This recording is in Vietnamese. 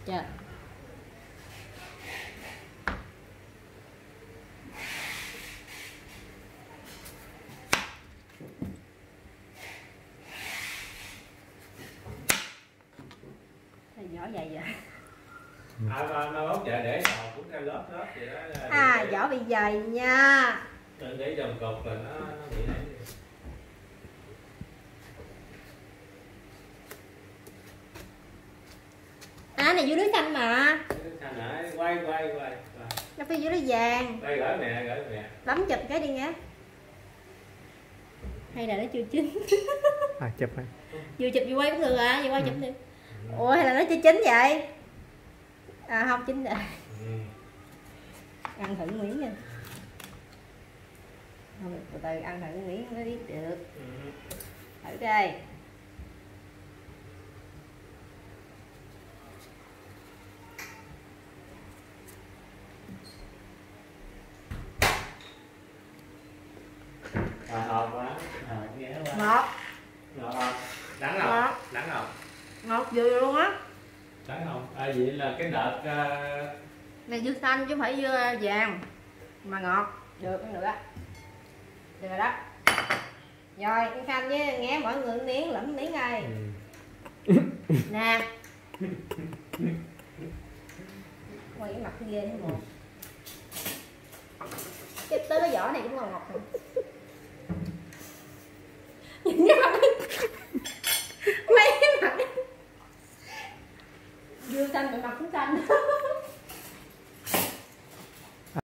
Dạ. Vỏ dày vậy. Mai mốt chợ để đầu cũng theo lớp vậy đó. Vỏ bị dày nha. Để dòng cột là nó bị này. Này dưới lưới xanh mà. Xanh hả? Quay. Nó phía dưới lưới vàng. Đây gửi mẹ. Lắm chụp cái đi nghe. Hay là nó chưa chín? Chụp hả? Vừa chụp vừa quay cũng được à, vừa quay chụp được. Ủa hay là nó chưa chín vậy? Không chín rồi. Ăn thử miếng nha. Không, từ từ ăn thử miếng nó biết được. Thử đây. Ngọt quá. Ngọt. Ngọt không? Đắng không? Đắng không? Ngọt vừa luôn á. Đắng không? Vậy là cái đợt này dưa xanh chứ không phải dưa vàng mà ngọt. Được nữa á. Được rồi đó. Rồi ăn canh với nghe mọi người miếng lẫm miếng đây. Nè. Quay cái mặt ghê thế một. Cái tới cái vỏ này cũng còn ngọt nữa.